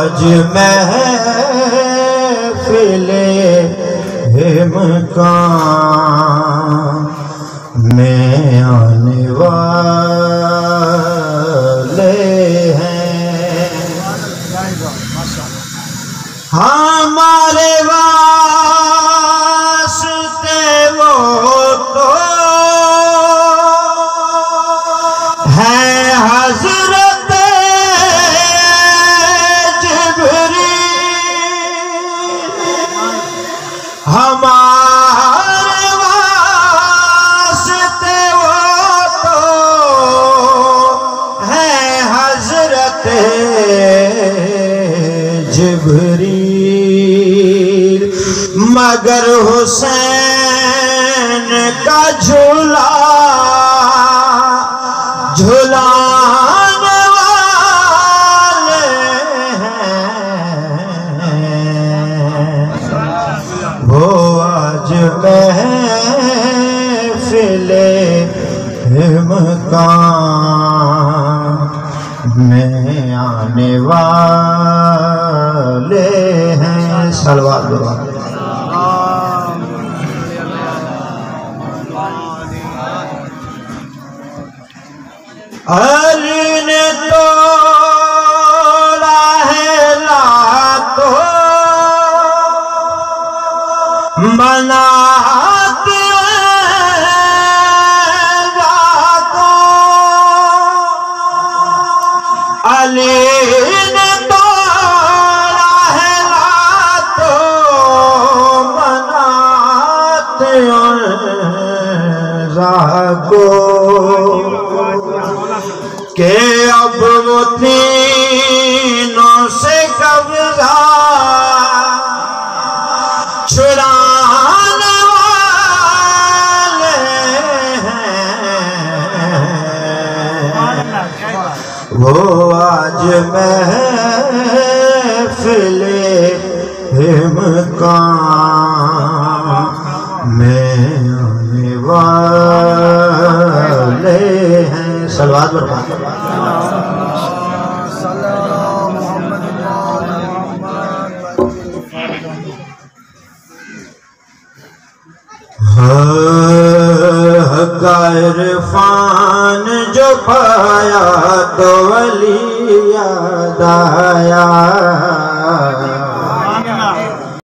आज महफिले हिमकान में आने वाले हैं हमारे वास्ते वो तो है हजरत हमारे वास्ते वो तो है हजरत जिब्रील मगर हुसैन का झूला झुलाने वाले हैं वो आज महफिले हिमकान में आने वाले हैं। सलवात बाबा अली ने तोड़ा है लातो मनाते रातों अली ने तोड़ा है लातो मनाते रातों के अब वो तीनों से कब्जा छुड़ाने वाले हैं वो आज महफिले हिमकान में आने वाले हैं। सलवात बरकत इरफान जो पाया तो वली याद आया